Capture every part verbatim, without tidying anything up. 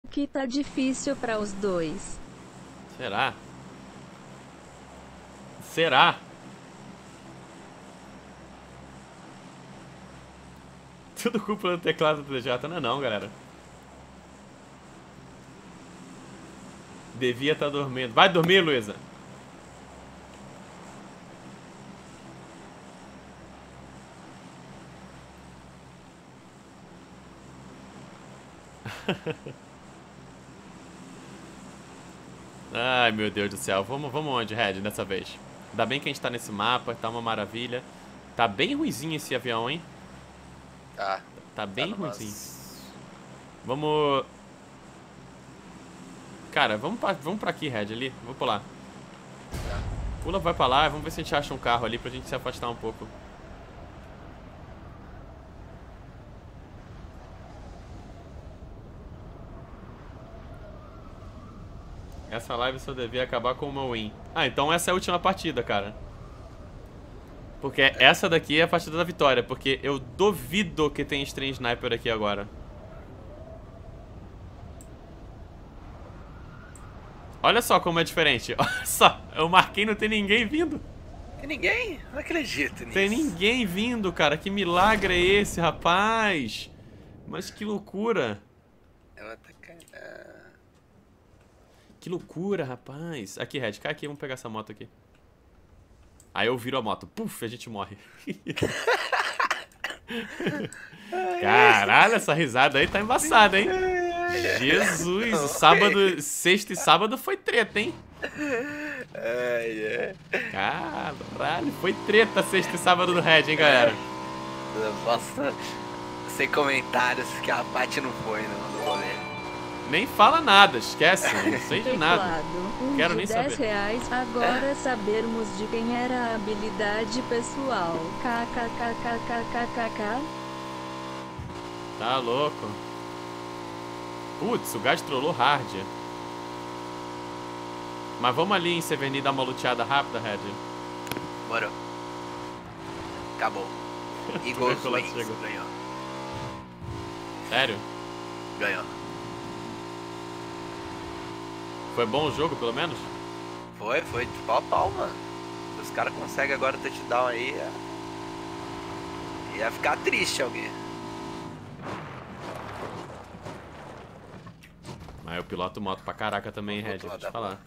Que tá difícil para os dois. Será? Será? Tudo culpa do teclado do D J, não é não, galera. Devia estar dormindo. Vai dormir, Luísa. Ai, meu Deus do céu. Vamos, vamos onde, Red, dessa vez? Ainda bem que a gente tá nesse mapa, tá uma maravilha. Tá bem ruizinho esse avião, hein? Tá. Tá bem tá ruizinho. numas... Vamos... Cara, vamos pra, vamos pra aqui, Red, ali. Vamos pular. Tá. Pula, vai pra lá. Vamos ver se a gente acha um carro ali pra gente se afastar um pouco. Essa live só devia acabar com uma win. Ah, então essa é a última partida, cara. Porque essa daqui é a partida da vitória. Porque eu duvido que tem stream sniper aqui agora. Olha só como é diferente. Olha só, eu marquei e não tem ninguém vindo. Tem ninguém? Não acredito nisso. Tem ninguém vindo, cara. Que milagre é esse, rapaz? Mas que loucura. Ela tá caindo. Que loucura, rapaz. Aqui, Red, cai aqui, vamos pegar essa moto aqui. Aí eu viro a moto. Puf, a gente morre. Caralho, essa risada aí tá embaçada, hein? Jesus, o sábado, sexta e sábado foi treta, hein? Ai, é. Caralho, foi treta sexta e sábado do Red, hein, galera? Eu posso... Sem comentários, que a Paty não foi no, no rolê. Nem fala nada, esquece, não sei de nada. Teclado, um Quero de nem dez saber. reais. Agora sabermos de quem era a habilidade pessoal. Kkkkkkk. Tá louco. Putz, o gás trollou hard. Mas vamos ali em Severny dar uma luteada rápida, Red. Morou. Acabou. Eagles Tuberculose wins. chegou. Ganhou. Sério? Ganhou. Foi bom o jogo, pelo menos? Foi, foi de pau a pau, mano. Se os caras conseguem agora o touchdown aí, ia... ia ficar triste alguém. Mas eu piloto moto pra caraca também, Red, vou te falar.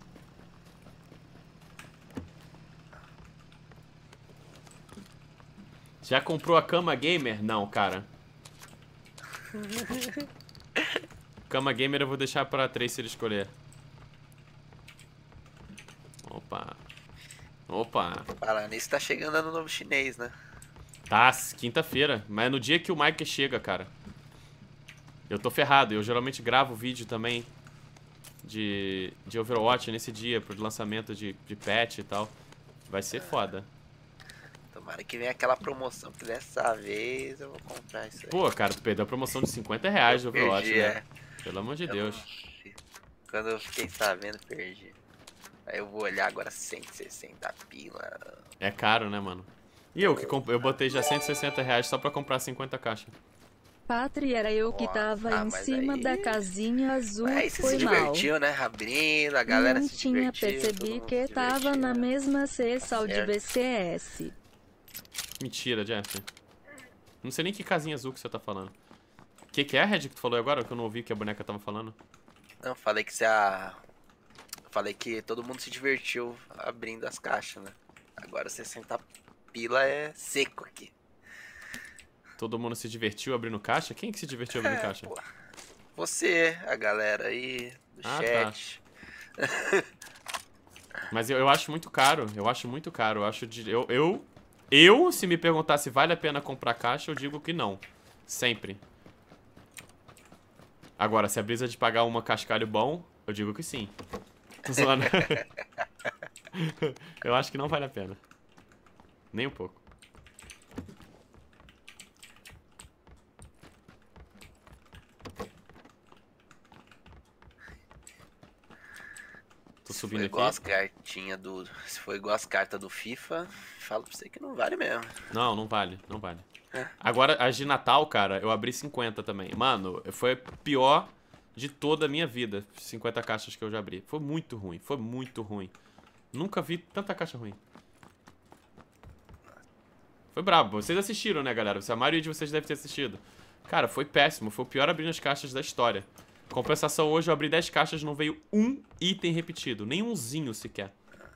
Já comprou a cama gamer? Não, cara. Cama gamer eu vou deixar pra três se ele escolher. Opa. Opa. Falando nisso, tá chegando ano novo chinês, né? Tá, quinta-feira. Mas é no dia que o Mike chega, cara. Eu tô ferrado. Eu geralmente gravo vídeo também de, de Overwatch nesse dia, pro lançamento de, de patch e tal. Vai ser foda. Tomara que venha aquela promoção, que dessa vez eu vou comprar isso aí. Pô, cara, tu perdeu a promoção de cinquenta reais do Overwatch, perdi, né? é. Pelo amor de Eu Deus. não- Quando eu fiquei sabendo, perdi. Aí eu vou olhar agora cento e sessenta pila. É caro, né, mano? E eu que comp... eu botei já cento e sessenta reais só pra comprar cinquenta caixas. Patri, era eu que Nossa, tava ah, em mas cima aí- da casinha azul. Aí você Foi se mal. divertiu, né? Abrindo, a galera Não se tinha divertiu. todo percebi mundo que se tava divertiu. na mesma sessão de certo. B C S. Mentira, Jeff. Não sei nem que casinha azul que você tá falando. O que, que é, Red, que tu falou agora? Que eu não ouvi o que a boneca tava falando. Não, falei que se a... Falei que todo mundo se divertiu abrindo as caixas, né? Agora sessenta pila é seco aqui. Todo mundo se divertiu abrindo caixa? Quem que se divertiu abrindo É, caixa? pô. Você, a galera aí do Ah, chat. Mas eu, eu acho muito caro. Eu acho muito caro. Eu acho de. Eu, eu, eu, se me perguntar se vale a pena comprar caixa, eu digo que não. Sempre. Agora, se a brisa de pagar uma cascalho bom, eu digo que sim. Tô zoando. Eu acho que não vale a pena. Nem um pouco. Tô Se subindo for igual as aqui. cartinhas do. Se for igual as cartas do FIFA, falo pra você que não vale mesmo. Não, não vale, não vale. É. Agora, as de Natal, cara, eu abri cinquenta também. Mano, foi a pior de toda a minha vida. cinquenta caixas que eu já abri. Foi muito ruim, foi muito ruim. Nunca vi tanta caixa ruim. Foi brabo. Vocês assistiram, né, galera? A maioria de vocês deve ter assistido. Cara, foi péssimo. Foi o pior abrindo as caixas da história. Compensação, hoje eu abri dez caixas e não veio um item repetido. Nem umzinho sequer.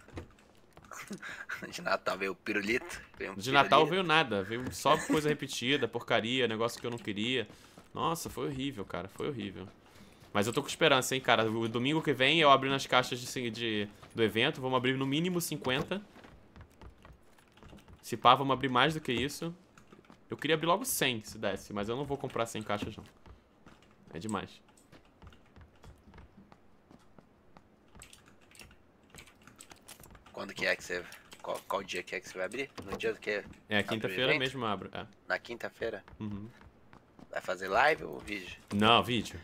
De Natal veio o pirulito. Veio um De pirulito. Natal veio nada. Veio só coisa repetida, porcaria, negócio que eu não queria. Nossa, foi horrível, cara. Foi horrível. Mas eu tô com esperança, hein, cara. O domingo que vem eu abro nas caixas de, de, do evento. Vamos abrir no mínimo cinquenta. Se pá, vamos abrir mais do que isso. Eu queria abrir logo cem, se desse. Mas eu não vou comprar cem caixas, não. É demais. Quando que é que você... Qual, qual dia que é que você vai abrir? No dia do que? É, quinta-feira mesmo eu abro. É. Na quinta-feira? Uhum. Vai fazer live ou vídeo? Não, vídeo.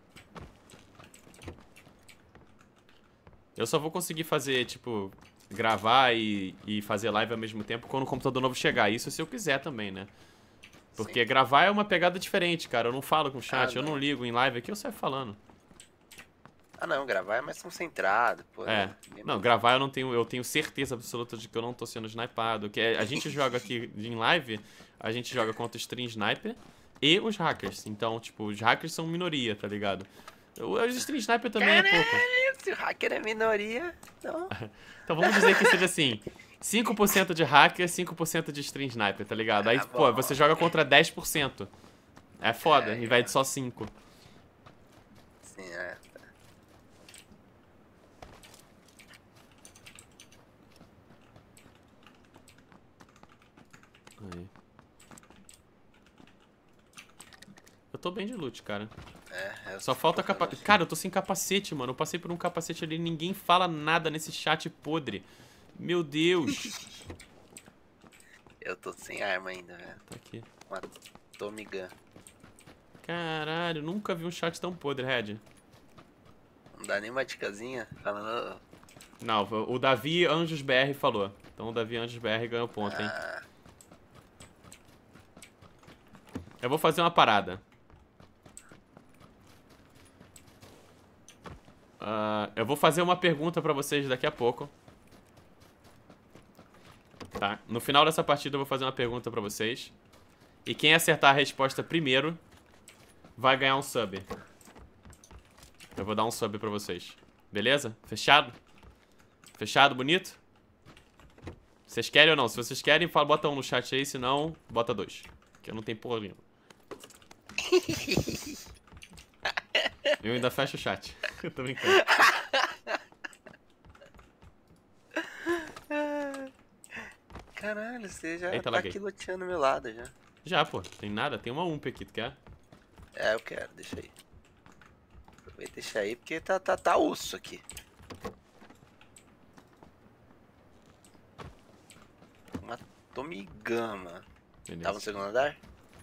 Eu só vou conseguir fazer, tipo, gravar e, e fazer live ao mesmo tempo quando o computador novo chegar. Isso se eu quiser também, né? Porque Sim. gravar é uma pegada diferente, cara. Eu não falo com o chat, ah, eu não ligo em live aqui, eu saio falando. Ah, não, gravar é mais concentrado, pô. É. Né? Não, gravar eu não tenho, eu tenho certeza absoluta de que eu não tô sendo snipado. Que a gente joga aqui em live, a gente joga contra o stream sniper e os hackers. Então, tipo, os hackers são minoria, tá ligado? Os stream sniper também Caralho, é pouco. Se o hacker é minoria, então... Então vamos dizer que seja assim, cinco por cento de hacker, cinco por cento de stream sniper, tá ligado? Aí, ah, pô, você joga contra dez por cento. É foda, é, em vez de só cinco. Sim, é. Aí. Eu tô bem de loot, cara. É, Só falta capacete. Cara, eu tô sem capacete, mano. Eu passei por um capacete ali e ninguém fala nada nesse chat podre. Meu Deus. Eu tô sem arma ainda, velho. Tá aqui. Uma Tommy Gun. Caralho, nunca vi um chat tão podre, Red. Não dá nem uma dicasinha falando... Não, o Davi Anjos B R falou. Então o Davi Anjos B R ganhou ponto, hein. Ah. Eu vou fazer uma parada. Uh, eu vou fazer uma pergunta pra vocês daqui a pouco. Tá? No final dessa partida eu vou fazer uma pergunta pra vocês. E quem acertar a resposta primeiro vai ganhar um sub. Eu vou dar um sub pra vocês. Beleza? Fechado? Fechado, bonito? Vocês querem ou não? Se vocês querem, fala, bota um no chat aí. Se não, bota dois. Que eu não tenho porra nenhuma. Eu ainda fecho o chat. Eu tô brincando. Caralho, você já Eita, tá laguei. aqui loteando meu lado já. Já, pô. Tem nada. Tem uma U M P aqui, tu quer? É, eu quero. Deixa aí. Aproveita e deixa aí, porque tá, tá, tá osso aqui. Uma Tommy Gun, mano. Beleza. Tá no segundo andar?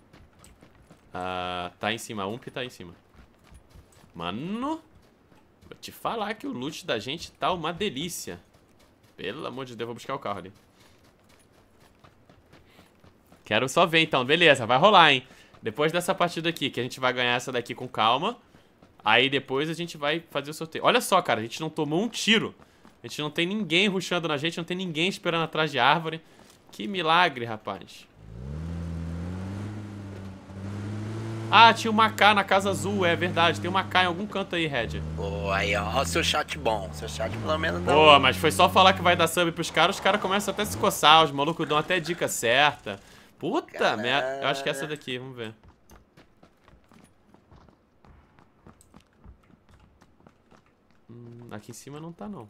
Ah, tá em cima. A U M P tá em cima. Mano, vou te falar que o loot da gente tá uma delícia. Pelo amor de Deus, vou buscar o carro ali. Quero só ver então, beleza, vai rolar, hein. Depois dessa partida aqui, que a gente vai ganhar essa daqui com calma. Aí depois a gente vai fazer o sorteio. Olha só, cara, a gente não tomou um tiro. A gente não tem ninguém rushando na gente, não tem ninguém esperando atrás de árvore. Que milagre, rapaz. Ah, tinha uma K na Casa Azul, é verdade. Tem uma K em algum canto aí, Red. Pô, aí ó, seu chat bom. Seu chat pelo menos dá Pô, um... mas foi só falar que vai dar sub pros caras, os caras começam até a se coçar, os malucos dão até dica certa. Puta Caralho. merda. Eu acho que é essa daqui, vamos ver. Hum, aqui em cima não tá, não.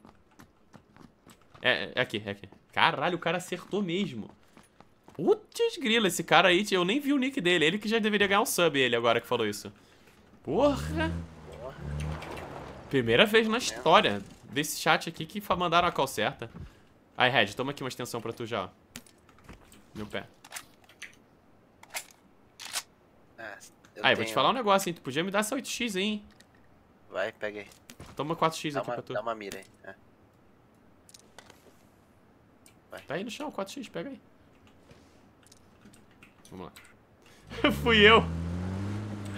É, é aqui, é aqui. Caralho, o cara acertou mesmo. Putz grila, esse cara aí, eu nem vi o nick dele. Ele que já deveria ganhar um sub, ele agora que falou isso. Porra. Primeira vez na história desse chat aqui que mandaram a call certa. Aí, Red, toma aqui uma extensão pra tu já, ó. Meu pé. Ah, aí, tenho... vou te falar um negócio, hein. Tu podia me dar essa oito x aí, hein. Vai, pega aí. Toma quatro x dá aqui uma, pra tu. Dá uma mira aí. É. Vai. Tá aí no chão, quatro x, pega aí. Vamos lá. Fui eu.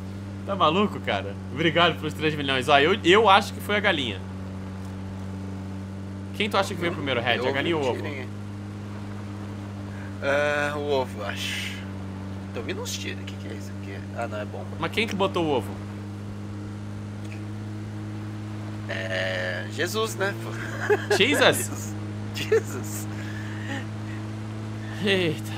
Tá maluco, cara? Obrigado pelos três milhões. Ó, eu, eu acho que foi a galinha. Quem tu acha que veio primeiro, Red? A galinha ou o ovo? Ah, o ovo, acho. Tô ouvindo uns tiros. O que, que é isso aqui? Ah, não, é bomba. Mas quem que botou o ovo? É... Jesus, né? Jesus? Jesus. Eita.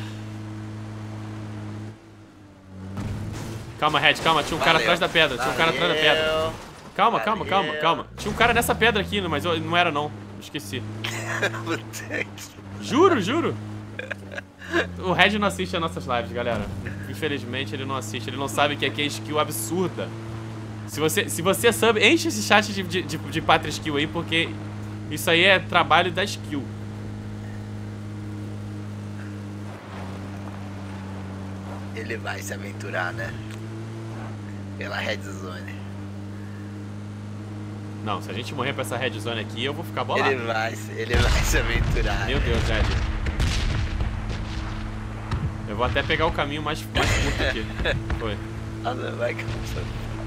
Calma, Red, calma. Tinha um cara Valeu. atrás da pedra. Tinha um cara atrás da pedra. Valeu. Calma, calma, calma, Valeu. calma. Tinha um cara nessa pedra aqui, mas eu- não era não. Esqueci. Puta que- Juro, juro. O Red não assiste as nossas lives, galera. Infelizmente ele não assiste. Ele não sabe que aqui é skill absurda. Se você, se você é sub, enche esse chat de, de, de, de pátria skill aí, porque isso aí é trabalho da skill. Ele vai se aventurar, né? Pela Red Zone. Não, se a gente morrer pra essa red zone aqui, eu vou ficar bolado. Ele vai, se- ele vai se aventurar. Meu né? Deus, Red. Eu vou até pegar o caminho mais, mais curto aqui. Foi. Ah, não, vai cansando.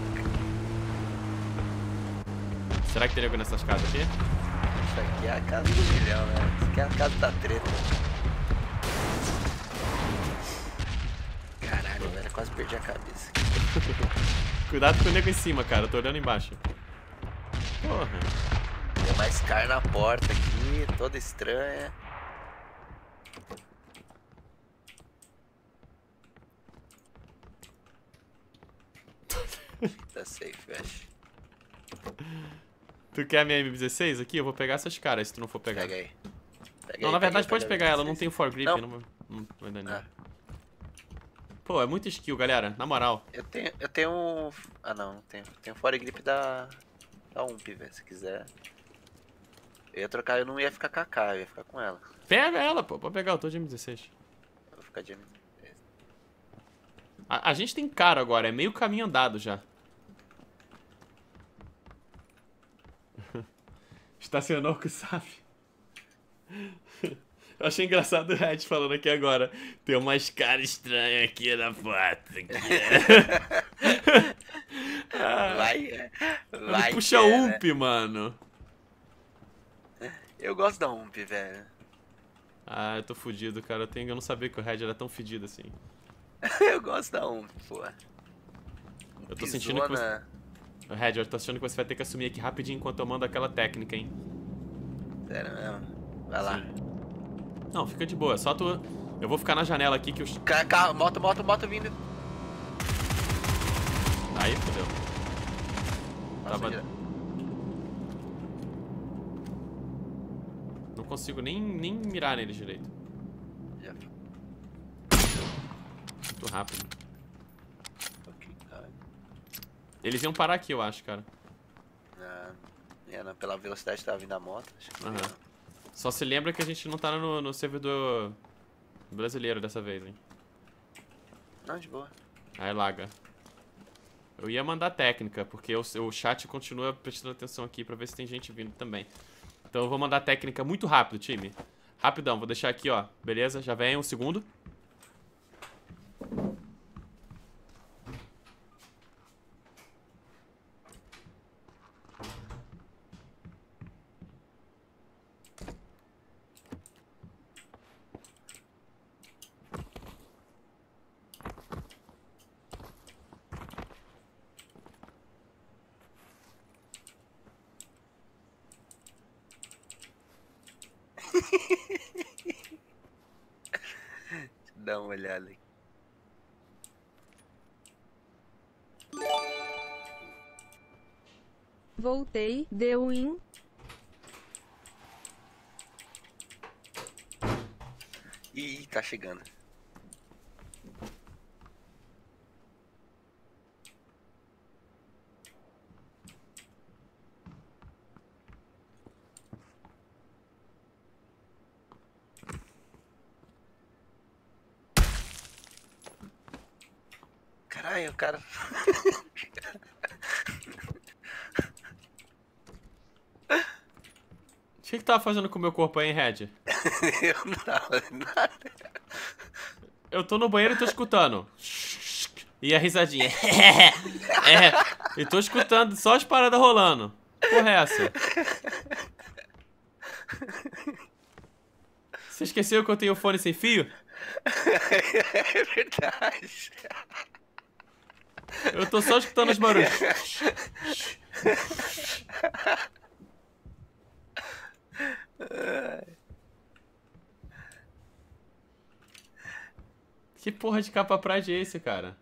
Será que tem algo nessas casas aqui? Isso aqui é a casa do milhão, né? Isso aqui é a casa da treta. Caralho, velho, eu quase perdi a cabeça. Cuidado com o nego em cima, cara. Eu tô olhando embaixo. Porra. Tem uma Scar na porta aqui, toda estranha. Tá safe, acho. Tu quer a minha M dezesseis aqui? Eu vou pegar essas caras, se tu não for pegar. Pega aí. Pega Não, aí, na verdade pega, pode pega pegar ela, não vocês. tem for grip, Não. não, não vai dar Ah, nada. Pô, é muito skill, galera, na moral. eu tenho, eu tenho um... Ah não, não tenho. Tenho um fore grip da... Da U M P, velho, se quiser. Eu ia trocar, eu não ia ficar com a K, eu ia ficar com ela. Pega ela, pô, pode pegar, eu tô de M dezesseis. Eu vou ficar de... A, a gente tem cara agora, é meio caminho andado já. Estacionou com o S A F. Eu achei engraçado o Red falando aqui agora. Tem umas caras estranhas aqui na porta. Vai, Ele vai. puxa que é, U M né? P, mano. Eu gosto da U M P, velho. Ah, eu tô fudido, cara. Eu, tenho, eu não sabia que o Red era tão fedido assim. Eu gosto da U M P, pô. Eu tô sentindo que você... Pisona. Red, eu tô achando que você vai ter que assumir aqui rapidinho enquanto eu mando aquela técnica, hein. Sério mesmo? Vai lá. Não, fica de boa. Só tu... Eu vou ficar na janela aqui que os... Ca- Carro, moto, moto, moto vindo. Aí, fodeu. Nossa, Tava... já- Não consigo nem, nem mirar nele direito. já- Muito rápido. ok, tá. Eles iam parar aqui, eu acho, cara. Ah, é, não, pela velocidade que tava vindo a moto. Acho que não Aham. veio, Só se lembra que a gente não tá no, no servidor brasileiro dessa vez, hein. não. Não, de boa. Aí laga. Eu ia mandar técnica, porque o, o chat continua prestando atenção aqui pra ver se tem gente vindo também. Então eu vou mandar técnica muito rápido, time. Rapidão, vou deixar aqui, ó. Beleza? Já vem um segundo. Dá uma olhada aqui. Voltei, deu in. Ih, tá chegando. Ai, o cara... O que que tava fazendo com o meu corpo aí, hein, Red? Eu não tava nada. Eu tô no banheiro e tô escutando. E a risadinha. É, e tô escutando só as paradas rolando. Porra é essa? Você esqueceu que eu tenho fone sem fio? É verdade. Eu tô só escutando os barulhos. Que porra de capa pride é esse, cara?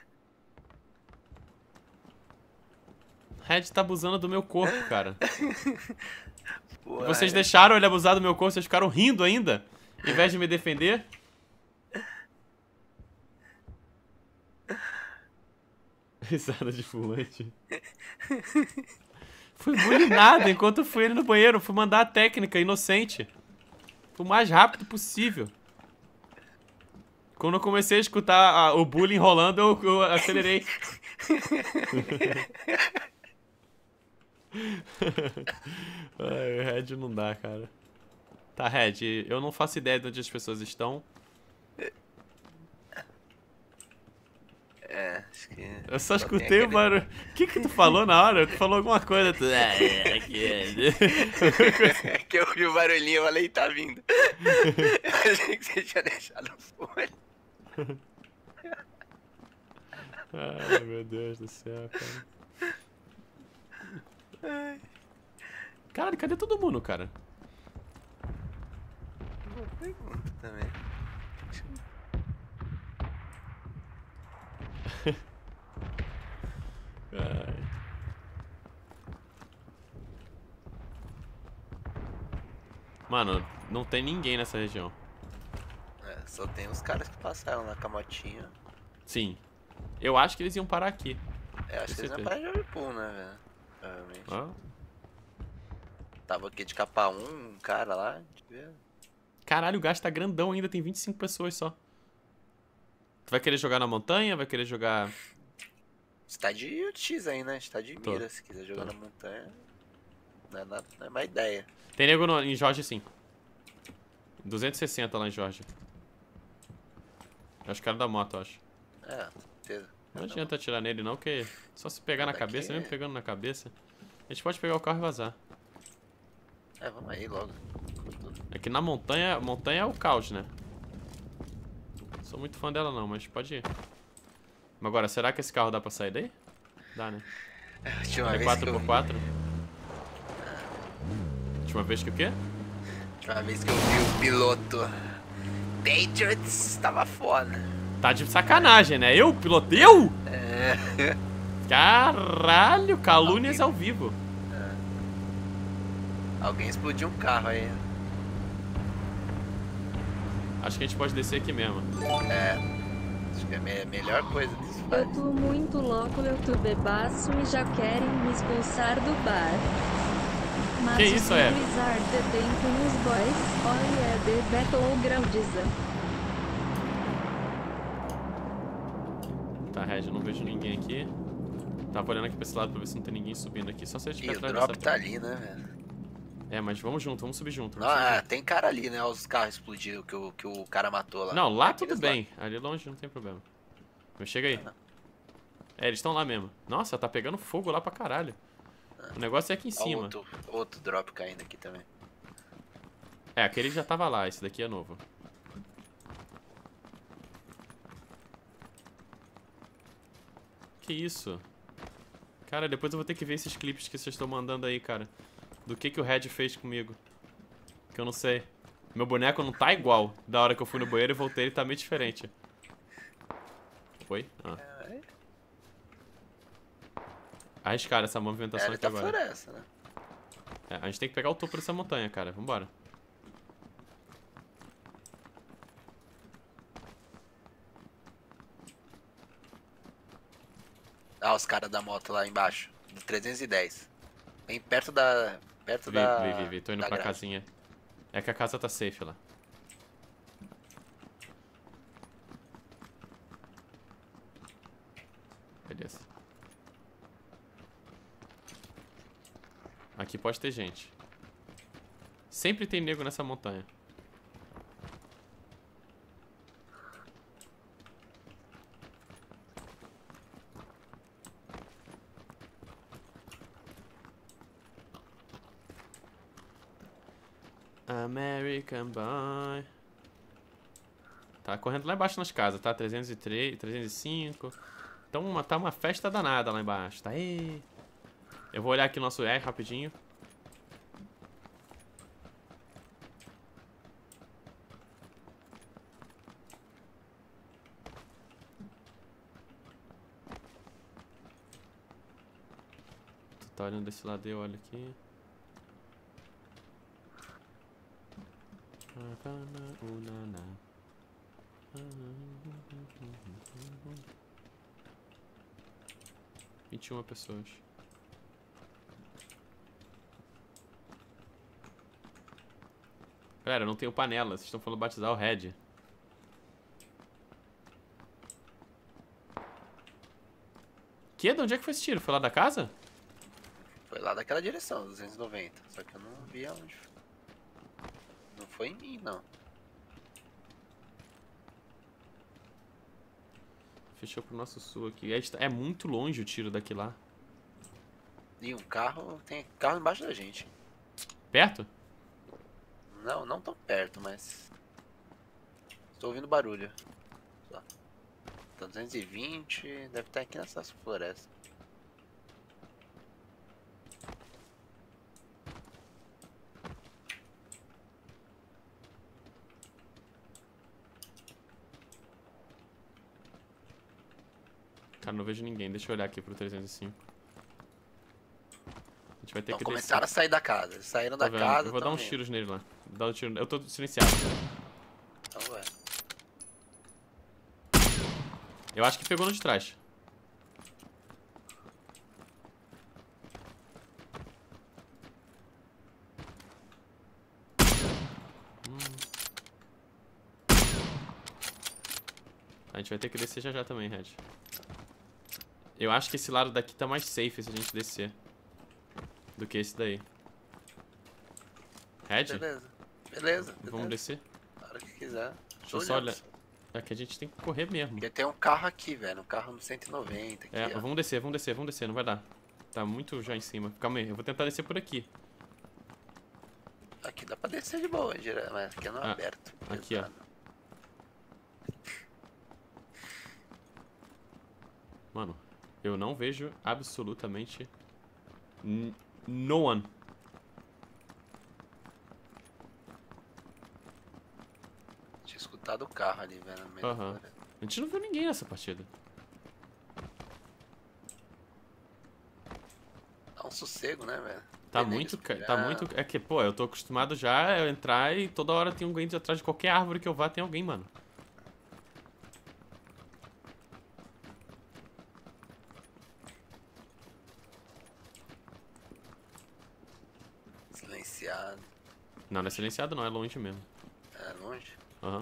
Red tá abusando do meu corpo, cara. Pô, Vocês é. deixaram ele abusar do meu corpo, vocês ficaram rindo ainda? Em vez de me defender? Risada de fumante. Fui bulinado enquanto eu fui ele no banheiro. Fui mandar a técnica, inocente. Fui o mais rápido possível. Quando eu comecei a escutar a, o bullying rolando, eu, eu acelerei. Ai, o Red não dá, cara. Tá, Red, eu não faço ideia de onde as pessoas estão. É, acho que... Eu só tem escutei aquele- o barulho. O que que tu falou na hora? Tu falou alguma coisa. Tu... É, é, que é. É que eu vi o barulhinho, eu falei, tá vindo. Eu achei que você tinha deixado o fone. Ai, meu Deus do céu, cara. Caralho, cadê todo mundo, cara? Boa pergunta também. Ai. Mano, não tem ninguém nessa região. É, só tem os caras que passaram lá com a motinha. Sim. Eu acho que eles iam parar aqui. É, acho que eles não certeza. param de Overpool, né, velho? Provavelmente. Ó. Tava aqui de capa um, um cara lá. Deixa eu ver. Caralho, o gás tá grandão ainda, tem vinte e cinco pessoas só. Tu vai querer jogar na montanha? Vai querer jogar... Você tá de U X aí, né? Você tá de Tô. mira. Se quiser jogar Tô. na montanha, não é, nada, não é má ideia. Tem nego no, em Jorge, sim. duzentos e sessenta lá em Jorge. É os caras da moto, eu acho. É, certeza. Não adianta atirar nele não, que só se pegar na Daqui cabeça, é- mesmo pegando na cabeça. A gente pode pegar o carro e vazar. É, vamos aí logo. É que na montanha, montanha é o caos, né? Sou muito fã dela não, mas pode ir. Mas agora, será que esse carro dá pra sair daí? Dá, né? A última É vez que quatro eu por vi, quatro. Última vez que o quê? a última vez que eu vi o piloto Patriots, tava foda. Tá de sacanagem, né? Eu, piloto, eu? É. Caralho, calúnias ao vivo. Alguém explodiu um carro aí. Acho que a gente pode descer aqui mesmo. Acho que é a me- melhor coisa que se Eu faz. tô muito louco, eu tô bebaço e já querem me expulsar do bar. Mas Que o isso, é? Blizzard tem com os boys, olha, the battlegrounds. Tá, Red, eu não vejo ninguém aqui. Tava olhando aqui pra esse lado pra ver se não tem ninguém subindo aqui. Só se a gente E ficar o atrás drop dessa... tá ali, né, velho? É, mas vamos junto, vamos subir junto. Não, Vamos subir ah, junto. tem cara ali, né? Os carros explodiram que o, que o cara matou lá. Não, lá Aqueles tudo bem. Ali longe não tem problema. Mas chega aí. Ah, não. É, eles estão lá mesmo. Nossa, tá pegando fogo lá pra caralho. O negócio é aqui em Ó, cima. outro, outro drop caindo aqui também. É, aquele já tava lá, esse daqui é novo. Que isso? Cara, depois eu vou ter que ver esses clipes que vocês estão mandando aí, cara. Do que que o Red fez comigo. Que eu não sei. Meu boneco não tá igual. Da hora que eu fui no banheiro e voltei, ele tá meio diferente. Foi? Ah. Arriscaram essa movimentação É, aqui da agora. floresta, né? É, a gente tem que pegar o topo dessa montanha, cara. Vambora. Ah, os caras da moto lá embaixo. Do trezentos e dez. Bem perto da... Perto Vi, da... vi, vi, vi. Tô indo da pra grade. casinha. É que a casa tá safe lá. Beleza. Aqui pode ter gente. Sempre tem nego nessa montanha. American Boy. Tá correndo lá embaixo nas casas, tá? trezentos e três, trezentos e cinco. Então uma, tá uma festa danada lá embaixo, tá? Ei. Eu vou olhar aqui o nosso R rapidinho. Tu tá olhando desse lado, eu olho aqui. vinte e uma pessoas. Galera, eu não tenho panela. Vocês estão falando batizar o Red. Que? De onde é que foi esse tiro? Foi lá da casa? Foi lá daquela direção, duzentos e noventa. Só que eu não vi aonde. Não foi em mim, não. Fechou pro nosso sul aqui. É muito longe o tiro daqui lá. E um carro, tem carro embaixo da gente. Perto? Não, não tão perto, mas... Estou ouvindo barulho. Tá duzentos e vinte, deve estar aqui nessa floresta. Cara, não vejo ninguém. Deixa eu olhar aqui pro trezentos e cinco. A gente vai ter Então que começaram descer. a sair da casa. Eles saíram da Tô vendo. casa. Eu vou dar uns indo. tiros nele lá. Dá um tiro. Eu tô silenciado. Então vai. Eu acho que pegou no de trás. A gente vai ter que descer já já também, Red. Eu acho que esse lado daqui tá mais safe se a gente descer do que esse daí. Red? Beleza. Beleza. Vamos beleza. descer? Na hora que quiser. Deixa eu só olhar. É que a gente tem que correr mesmo. Porque tem um carro aqui, velho. Um carro no cento e noventa. Aqui, É, ó. vamos descer, vamos descer, vamos descer, não vai dar. Tá muito já em cima. Calma aí, eu vou tentar descer por aqui. Aqui dá pra descer de boa, gira- mas aqui não é Ah, aberto. aqui, ó. Pesado. Mano, eu não vejo absolutamente n- no one. Tinha escutado o carro ali, velho. no meio da Aham. floresta. A gente não viu ninguém nessa partida. Dá um sossego, né, velho? Tá Tem muito, nego ca- tá espelhado. muito... É que, pô, eu tô acostumado já a entrar e toda hora tem alguém atrás de qualquer árvore que eu vá, tem alguém, mano. Silenciado. Não, não é silenciado não, é longe mesmo. É longe. Aham.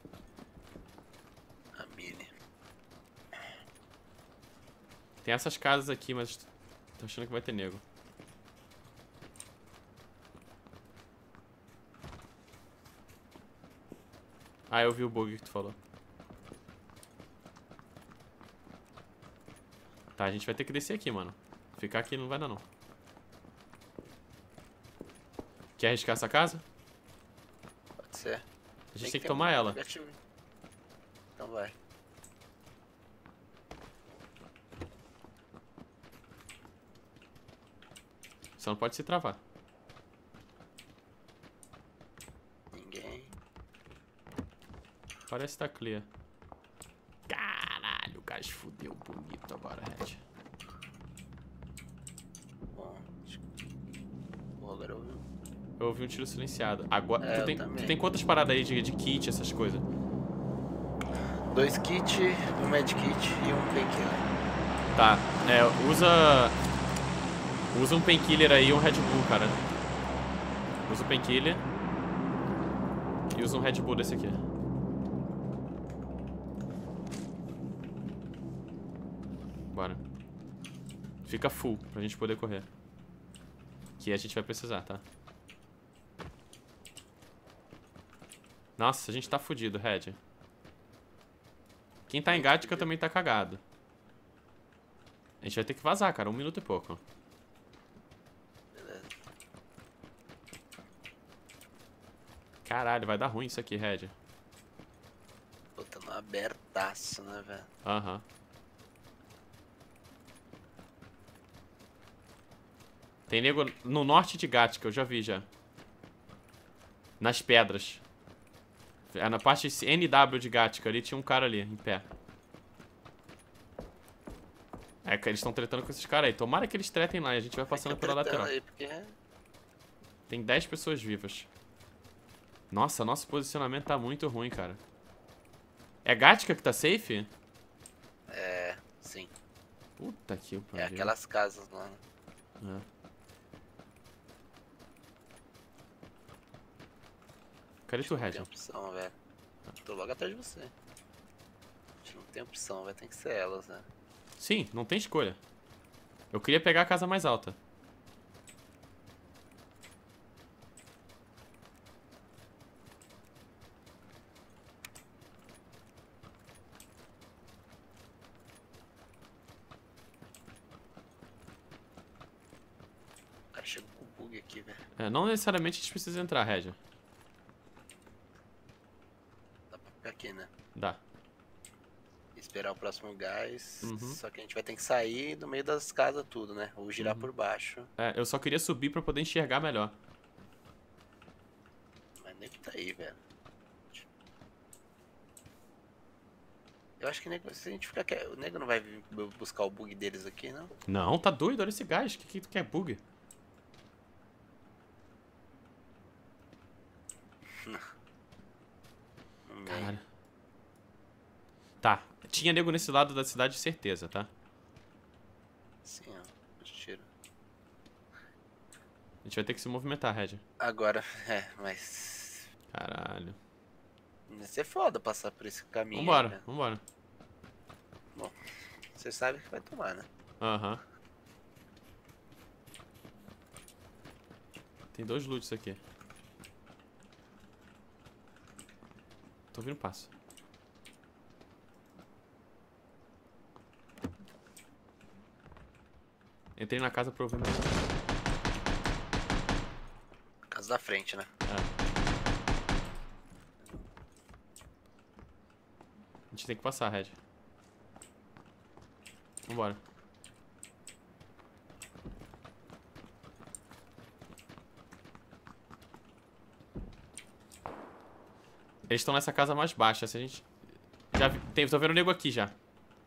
A mini. Tem essas casas aqui, mas tô achando que vai ter nego. Ah, eu vi o bug que tu falou. Tá, a gente vai ter que descer aqui, mano. Ficar aqui não vai dar, não. Quer arriscar essa casa? Pode ser. A gente tem que ter tomar um ela. negativo. Então vai. Só não pode se travar. Ninguém. Parece que tá clear. Caralho, o gás fudeu bonito agora, Red. Bom. acho que- Pô, agora eu vi. Eu ouvi um tiro silenciado. Agora, É, tu, eu tem, tu também. tem quantas paradas aí de, de kit, essas coisas? Dois kits, um medkit e um painkiller. Tá, é, usa... Usa um painkiller aí e um Red Bull, cara. Usa o painkiller. E usa um Red Bull desse aqui. Bora. Fica full, pra gente poder correr. Que a gente vai precisar, tá? Nossa, a gente tá fudido, Red. Quem tá em Gatka também tá cagado. A gente vai ter que vazar, cara. Um minuto e pouco. Beleza. Caralho, vai dar ruim isso aqui, Red. Pô, tá no abertaço, né, velho? Aham. Tem nego no norte de Gatka, eu já vi já. Nas pedras. É na parte N W de Gatka, ali tinha um cara ali, em pé. É que eles estão tretando com esses caras aí. Tomara que eles tretem lá e a gente vai passando pela lateral. Aí, porque... Tem dez pessoas vivas. Nossa, nosso posicionamento tá muito ruim, cara. É Gatka que tá safe? É, sim. Puta que É pariu. aquelas casas lá. Né? É. Cadê tu, Não Red? tem opção, velho. Tô logo atrás de você. A gente não tem opção, vai ter que ser elas, né? Sim, não tem escolha. Eu queria pegar a casa mais alta. O cara chegou com bug aqui, velho. É, não necessariamente a gente precisa entrar, Red. Dá pra ficar aqui, né? Dá. Esperar o próximo gás. Uhum. Só que a gente vai ter que sair no meio das casas tudo, né? Ou girar Uhum. por baixo. É, eu só queria subir pra poder enxergar melhor. Mas nem que tá aí, velho. Eu acho que nego, se a gente ficar quieto, o nego não vai vir bu- buscar o bug deles aqui, não? Não, tá doido, olha esse gás. Que que tu quer bug? Não vem. Caralho. Tá, tinha nego nesse lado da cidade, certeza, tá? Sim, ó. Tiro. A gente vai ter que se movimentar, Red. Agora, é, mas. Caralho. Vai ser foda passar por esse caminho. Vambora, Aí, né? vambora. Bom, você sabe que vai tomar, né? Aham. Tem dois loots aqui. Tô ouvindo passo. Entrei na casa pra ouvir mais. Casa da frente, né? É. A gente tem que passar, Red. Vambora. Eles estão nessa casa mais baixa. Se a gente... Já vi... Tem... Tô vendo o nego aqui já.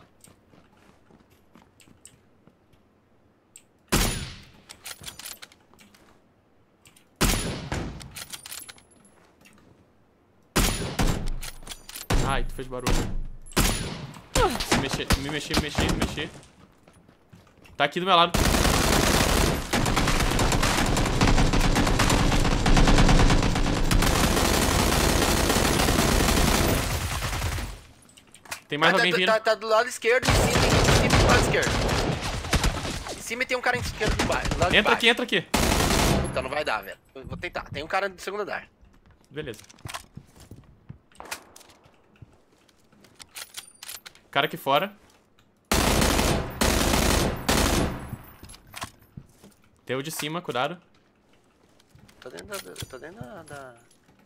Ai, tu fez barulho. Se mexer, me mexer, me mexer, me mexer. Tá aqui do meu lado. Tem mais Ah, alguém tá, vindo. tá, tá do lado esquerdo, em cima, em cima do lado esquerdo. Em cima tem um cara em esquerdo de baixo. do lado de Entra baixo. aqui, entra aqui. Então não vai dar, velho. Eu vou tentar. Tem um cara no segundo andar. Beleza. Cara aqui fora. Tem o de cima, cuidado. Tô dentro da... Tô dentro da... da...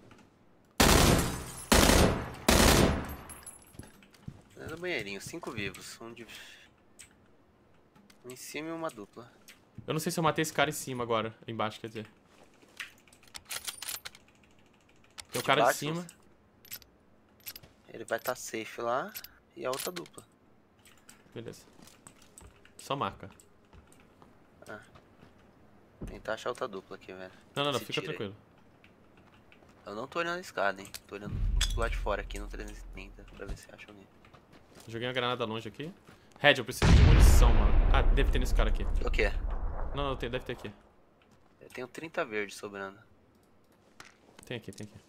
Tô dentro do banheirinho. Cinco vivos. Um de... Um em cima e uma dupla. Eu não sei se eu matei esse cara em cima agora. Embaixo, quer dizer. Tem o cara de baixo, cima. Ele vai estar tá safe lá. E a outra dupla. Beleza. Só marca. Tentar achar outra dupla aqui, velho. Não, não, não, Se fica tira aí. tranquilo. Eu não tô olhando a escada, hein. Tô olhando do lado de fora aqui no trezentos e trinta. Pra ver se acha alguém. Joguei uma granada longe aqui. Red, eu preciso de munição, mano. Ah, deve ter nesse cara aqui. O quê? Não, não, tem, deve ter aqui. Eu tenho trinta verdes sobrando. Tem aqui, tem aqui.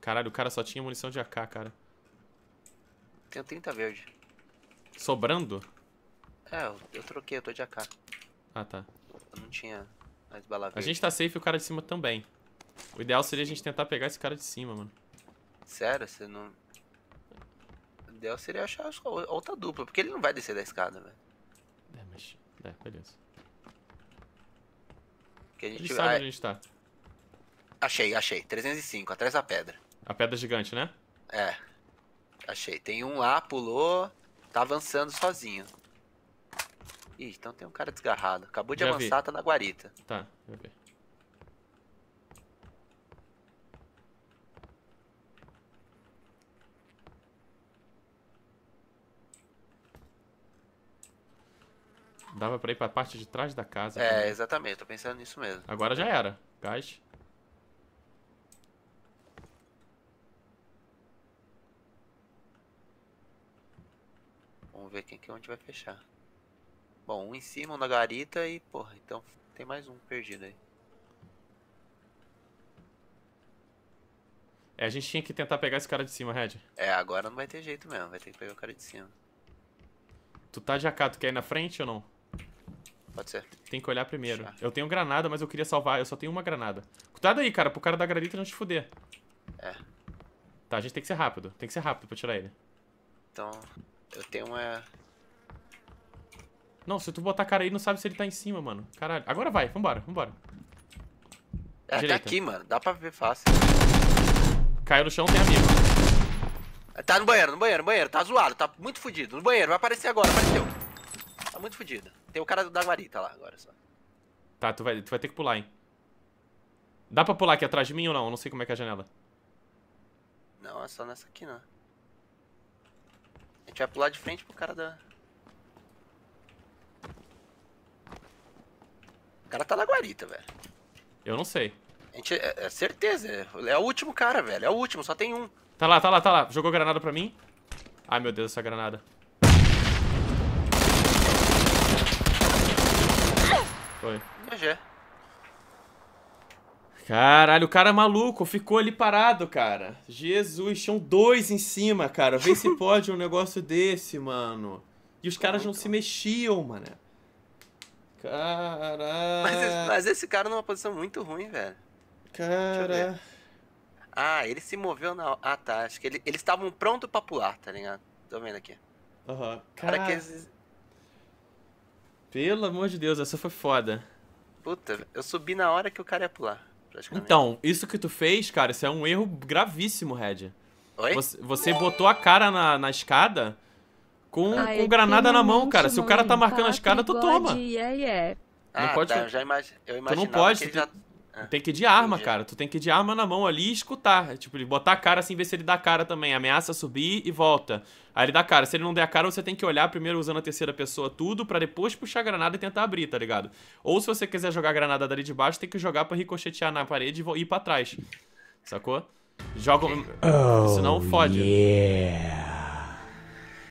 Caralho, o cara só tinha munição de A K, cara. Tenho trinta verde. Sobrando? É, eu, eu troquei, eu tô de A K. Ah, tá. Eu não tinha mais bala verde. A gente tá safe e o cara de cima também. O ideal seria a gente tentar pegar esse cara de cima, mano. Sério, você não... O ideal seria achar outra dupla, porque ele não vai descer da escada, velho. É, mas... É, beleza. Porque a gente Ele sabe vai... onde a gente tá. Achei, achei. trezentos e cinco, atrás da pedra. A pedra gigante, né? É. Achei. Tem um lá, pulou, tá avançando sozinho. Ih, então tem um cara desgarrado. Acabou de Já avançar, vi. tá na guarita. Tá, deixa eu ver. Dava pra ir pra parte de trás da casa. É, também. exatamente, tô pensando nisso mesmo. Agora já era. Gás. Vamos ver quem que onde vai fechar. Bom, um em cima, um na garita e, porra, então tem mais um perdido aí. É, a gente tinha que tentar pegar esse cara de cima, Red. É, agora não vai ter jeito mesmo, vai ter que pegar o cara de cima. Tu tá de A K, tu quer ir na frente ou não? Pode ser. Tem que olhar primeiro. Já. Eu tenho granada, mas eu queria salvar. Eu só tenho uma granada. Cuidado aí, cara, pro cara da granita não te fuder. É. Tá, a gente tem que ser rápido. Tem que ser rápido pra tirar ele. Então, eu tenho uma... Não, se tu botar cara aí, não sabe se ele tá em cima, mano. Caralho. Agora vai, vambora, vambora. É, tá Direita. aqui, mano, dá pra ver fácil. Caiu no chão, tem amigo. Tá no banheiro, no banheiro, no banheiro, tá zoado, tá muito fudido. No banheiro, vai aparecer agora, apareceu. Tá muito fudido. Tem o cara da guarita lá agora só. Tá, tu vai, tu vai ter que pular, hein. Dá pra pular aqui atrás de mim ou não? Eu não sei como é que é a janela. Não, é só nessa aqui, não. A gente vai pular de frente pro cara da... O cara tá na guarita, velho. Eu não sei. A gente, é, é certeza, é, é o último cara, velho. É o último, só tem um. Tá lá, tá lá, tá lá. Jogou granada pra mim. Ai, meu Deus, essa granada. Foi. G G. Caralho, o cara é maluco. Ficou ali parado, cara. Jesus, tinham dois em cima, cara. Vê se pode um negócio desse, mano. E os caras não se mexiam, mano. Caralho. Mas, esse- mas esse cara numa posição muito ruim, velho. Cara. Ah, ele se moveu na... Ah, tá. Acho que ele, eles estavam prontos pra pular, tá ligado? Tô vendo aqui. Aham. Cara, Cara, que eles... pelo amor de Deus, essa foi foda. Puta, eu subi na hora que o cara ia pular, praticamente. Então, isso que tu fez, cara, isso é um erro gravíssimo, Red. Oi? Você, você botou a cara na, na escada com, Ai, com granada na mão, cara. finalmente Se o cara tá uma marcando a escada, tu toma. God, yeah, yeah. Ah, não pode tá, fa- eu já imagi... eu Tu imaginava não pode, que ele tu já... tem, Ah, tem que ir de arma, entendi. cara. Tu tem que ir de arma na mão ali e escutar. Tipo, ele botar a cara assim, ver se ele dá a cara também. Ameaça subir e volta. Aí ele dá a cara. Se ele não der a cara, você tem que olhar primeiro usando a terceira pessoa tudo, pra depois puxar a granada e tentar abrir, tá ligado? Ou se você quiser jogar a granada dali de baixo, tem que jogar pra ricochetear na parede e vo- ir pra trás. Sacou? Joga... Oh, Senão fode. yeah.